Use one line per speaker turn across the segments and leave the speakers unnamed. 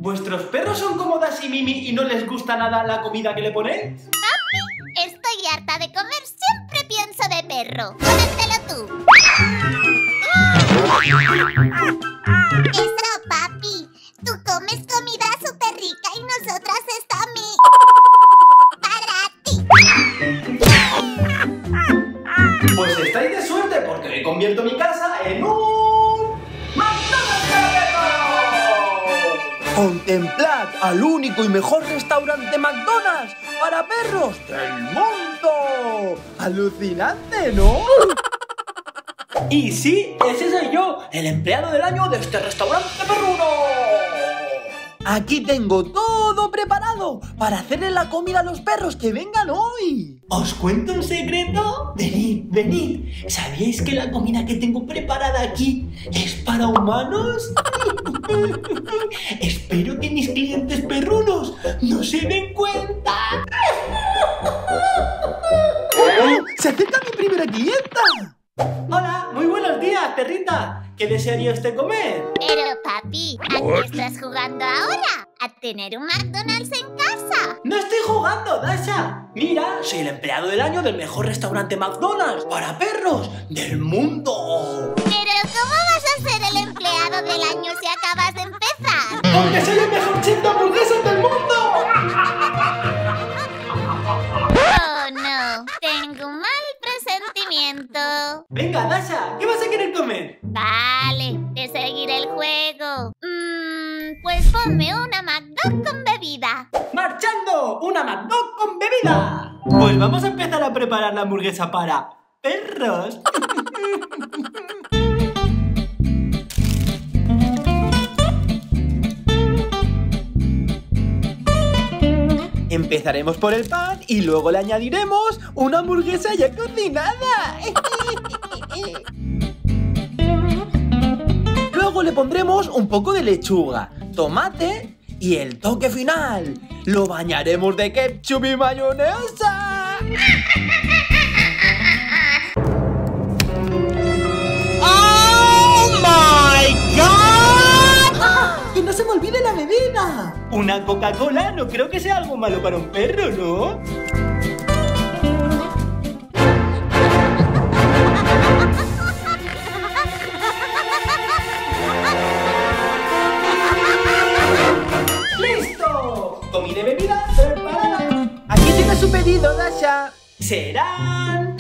¿Vuestros perros son como Dash y Mimi y no les gusta nada la comida que le ponéis?
Papi, estoy harta de comer. Siempre pienso de perro. Cómetelo tú. Eso, papi. Tú comes comida súper rica y nosotras estamos para ti.
Pues estáis de suerte porque hoy convierto mi casa en un... ¡McDonald's para perros!
¡Contemplad al único y mejor restaurante McDonald's para perros del mundo! ¡Alucinante!, ¿no?
Y sí, ese soy yo, el empleado del año de este restaurante perruno.
Aquí tengo todo preparado para hacerle la comida a los perros que vengan hoy.
¿Os cuento un secreto? Venid, venid. ¿Sabíais que la comida que tengo preparada aquí es para humanos? Espero que mis clientes perrunos no se den cuenta.
¡Oh! ¡Se acerca mi primera clienta!
Hola, muy buenos días, perrita. ¿Qué desearía usted comer?
Pero, papi, ¿a qué estás jugando ahora? ¿A tener un McDonald's en casa?
No estoy jugando, Dasha. Mira, soy el empleado del año del mejor restaurante McDonald's para perros del mundo.
Pero, ¿cómo vas a ser el empleado del año si acabas de empezar?
¡Porque soy el mejor chef de hamburguesas del mundo!
Oh, no. Tengo un mal presentimiento.
Venga, Dasha, ¿qué vas a querer comer?
Vale, te seguiré el juego. Pues ponme una McDonald's con bebida.
¡Marchando! ¡Una McDonald's con bebida! Pues vamos a empezar a preparar la hamburguesa para perros.
Empezaremos por el pan y luego le añadiremos una hamburguesa ya cocinada. Luego le pondremos un poco de lechuga, tomate y el toque final. Lo bañaremos de ketchup y mayonesa. ¡Oh, my God!
¡Que no se me olvide la bebida! Una Coca-Cola no creo que sea algo malo para un perro, ¿no? ¡Listo! Comida y bebida preparada.
Aquí tiene su pedido, Dasha.
Serán...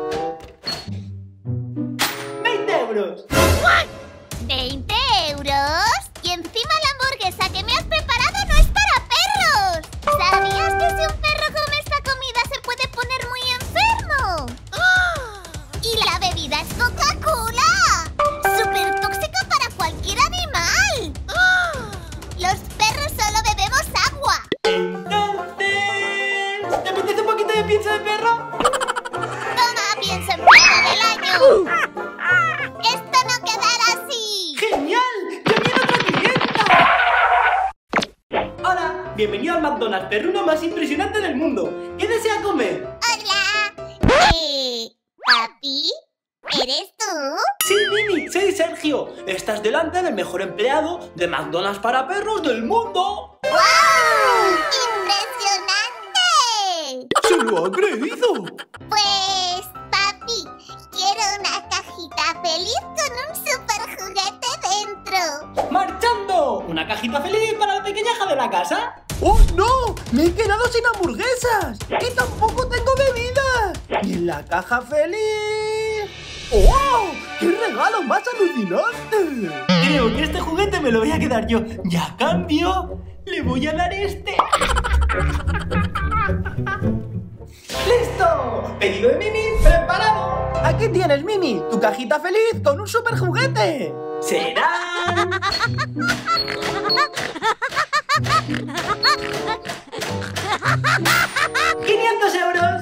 20 euros.
¿20 euros? Y encima la hamburguesa que me has preparado no es para perros. ¿Sabías que si un perro come esta comida se puede poner muy enfermo? Y la bebida es Coca-Cola. Súper tóxica para cualquier animal. Los perros solo bebemos agua.
Entonces... ¿te apetece un poquito de pizza de perro?
Toma, pienso empleado del año. Esto no quedará así.
¡Genial! ¡Ya viene otra clienta! Hola, bienvenido al McDonald's perruno más impresionante del mundo. ¿Qué desea comer?
Hola. ¿Papi? ¿Eres tú?
Sí, Mimi, soy Sergio. Estás delante del mejor empleado de McDonald's para perros del mundo.
¡Wow! ¡Impresionante!
¡Se lo ha creído!
Pues, papi, quiero una cajita feliz con un super juguete dentro.
¡Marchando! ¿Una cajita feliz para la pequeñaja de la casa?
¡Oh, no! ¡Me he quedado sin hamburguesas! ¡Y tampoco tengo bebidas! ¡Y en la caja feliz! ¡Oh! ¡Qué regalo más alucinante!
Creo que este juguete me lo voy a quedar yo. Y a cambio, le voy a dar este. ¡Listo! Pedido de Mimi preparado.
Aquí tienes, Mimi, tu cajita feliz con un super juguete.
Serán... 500 euros.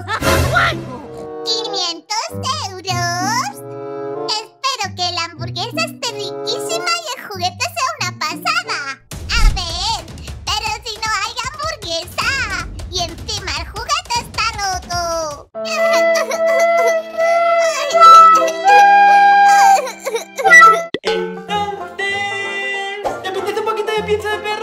500 euros. Espero que la hamburguesa esté riquísima y el juguete sea una pasada. A ver, pero si no hay hamburguesa y encima el juguete está roto.
Entonces... ¿te apetece un poquito de pizza de perro?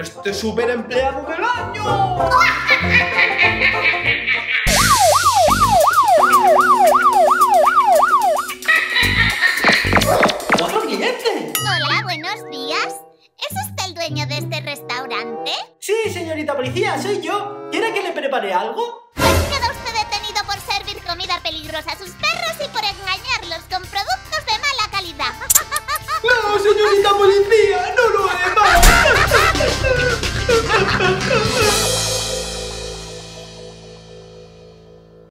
este super empleado del año. ¡Otro cliente!
Hola, buenos días. ¿Es usted el dueño de este restaurante?
Sí, señorita policía, soy yo. ¿Quiere que le prepare algo?
Pues queda usted detenido por servir comida peligrosa a sus perros y por engañarlos con productos